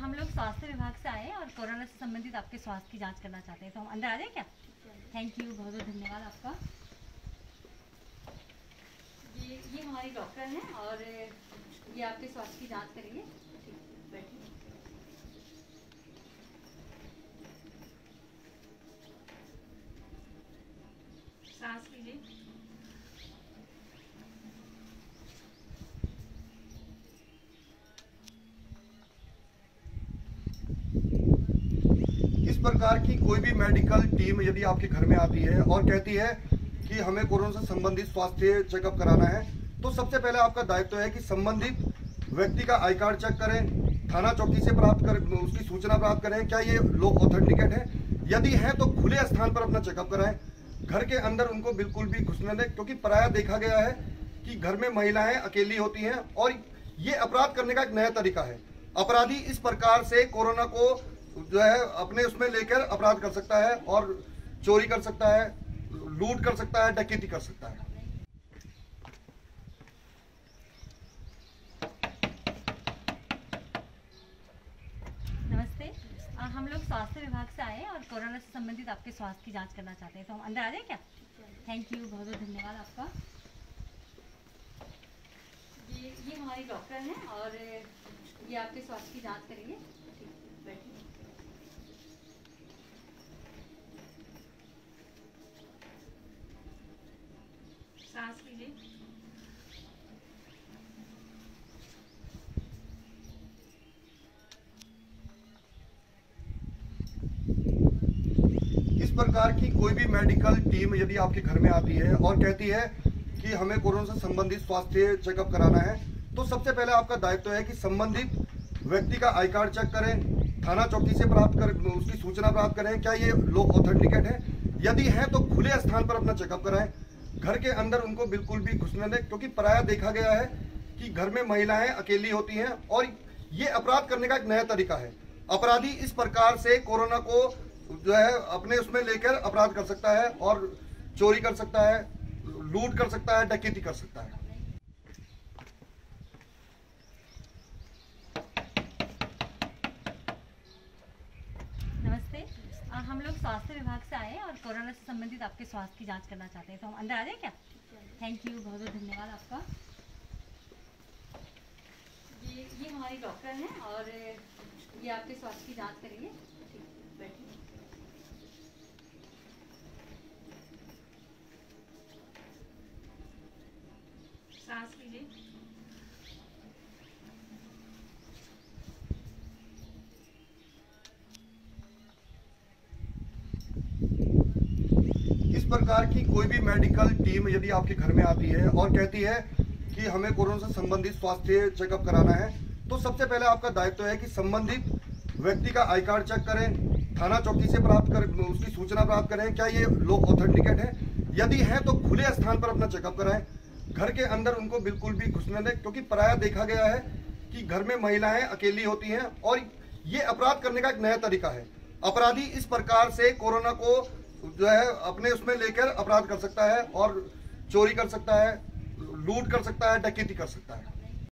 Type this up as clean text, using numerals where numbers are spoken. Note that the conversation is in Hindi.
हम लोग स्वास्थ्य विभाग से आए हैं और कोरोना से संबंधित आपके स्वास्थ्य की जांच करना चाहते हैं, तो हम अंदर आ जाए क्या? थैंक यू, बहुत बहुत धन्यवाद आपका। ये हमारी डॉक्टर हैं और ये आपके स्वास्थ्य की जांच करेंगे। ठीक, बैठिए। सांस लीजिए। इस प्रकार की कोई भी मेडिकल टीम यदि आपके घर में आती है और कहती है कि हमें कोरोना से संबंधित स्वास्थ्य चेकअप कराना है, तो सबसे पहले आपका दायित्व है कि संबंधित व्यक्ति का आई कार्ड चेक करें, थाना चौकी से प्राप्त कर उसकी सूचना प्राप्त करें क्या ये लोग ऑथेंटिकेट है। यदि है तो खुले स्थान पर अपना चेकअप कराएं। घर के अंदर उनको बिल्कुल भी घुसने दें, क्योंकि प्रायः देखा गया है कि घर में महिलाएं अकेली होती हैं और ये अपराध करने का एक नया तरीका है। अपराधी इस प्रकार से कोरोना को जो है अपने उसमें लेकर अपराध कर सकता है और चोरी कर सकता है, लूट कर सकता है, डकैती कर सकता है। नमस्ते, हम लोग स्वास्थ्य विभाग से आए हैं और कोरोना से संबंधित आपके स्वास्थ्य की जांच करना चाहते हैं, तो हम अंदर आ जाए क्या? थैंक यू, बहुत बहुत धन्यवाद आपका। ये हमारी डॉक्टर हैं और ये आपके स्वास्थ्य की जांच करेंगे। ठीक, बैठिए। सांस लीजिए। इस प्रकार की कोई भी मेडिकल टीम यदि आपके घर में आती है और कहती है कि हमें कोरोना से संबंधित स्वास्थ्य चेकअप कराना है, तो सबसे पहले आपका दायित्व है कि संबंधित व्यक्ति का आई कार्ड चेक करें, थाना चौकी से प्राप्त कर उसकी सूचना प्राप्त करें क्या ये लोग ऑथेंटिकेट है। यदि है तो खुले स्थान पर अपना चेकअप कराएं। घर के अंदर उनको बिल्कुल भी घुसने दें, क्योंकि प्रायः देखा गया है कि घर में महिलाएं अकेली होती हैं और ये अपराध करने का एक नया तरीका है। अपराधी इस प्रकार से कोरोना को जो है अपने उसमें लेकर अपराध कर सकता है और चोरी कर सकता है, लूट कर सकता है, डकैती कर सकता है। नमस्ते, हम लोग स्वास्थ्य विभाग से आए हैं और कोरोना से संबंधित आपके स्वास्थ्य की जांच करना चाहते हैं, तो हम अंदर आ जाए क्या? थैंक यू, बहुत बहुत धन्यवाद आपका। ये हमारी डॉक्टर हैं और ये आपके स्वास्थ्य की जांच करेंगे। ठीक, बैठिए। सांस लीजिए। इस प्रकार की कोई भी मेडिकल टीम यदि आपके घर में आती है और कहती है कि हमें कोरोना से संबंधित स्वास्थ्य चेकअप कराना है, तो सबसे पहले आपका दायित्व है कि संबंधित व्यक्ति का आई कार्ड चेक करें, थाना चौकी से प्राप्त कर उसकी सूचना प्राप्त करें क्या ये लोग ऑथेंटिकेट है। यदि है तो खुले स्थान पर अपना चेकअप कराएं। घर के अंदर उनको बिल्कुल भी घुसने दें, क्योंकि प्रायः देखा गया है कि घर में महिलाएं अकेली होती हैं और ये अपराध करने का एक नया तरीका है। अपराधी इस प्रकार से कोरोना को जो है अपने उसमें लेकर अपराध कर सकता है और चोरी कर सकता है, लूट कर सकता है, डकैती कर सकता है।